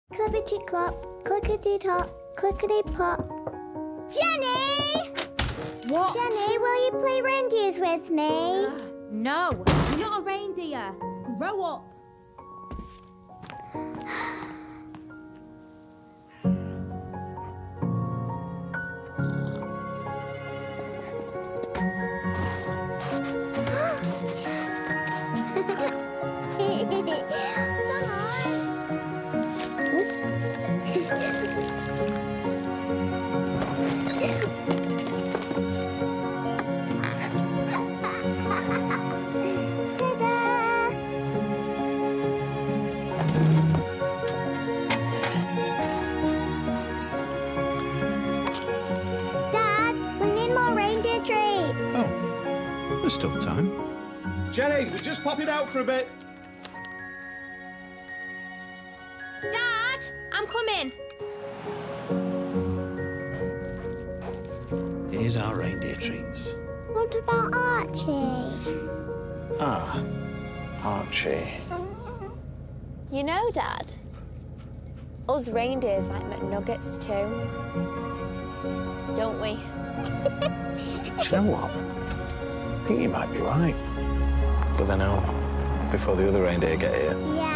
Clippity-clop, clickety-top, clickety-pop. Jenny! What? Jenny, will you play reindeers with me? No, you're not a reindeer. Grow up. There's still time. Jenny, we're just popping out for a bit. Dad, I'm coming. Here's our reindeer treats. What about Archie? Ah, Archie. You know, Dad, us reindeers like McNuggets too, don't we? Do you know what? I think you might be right. But then before the other reindeer get here. Yeah.